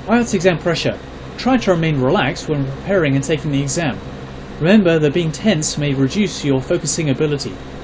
IELTS exam pressure. Try to remain relaxed when preparing and taking the exam. Remember that being tense may reduce your focusing ability.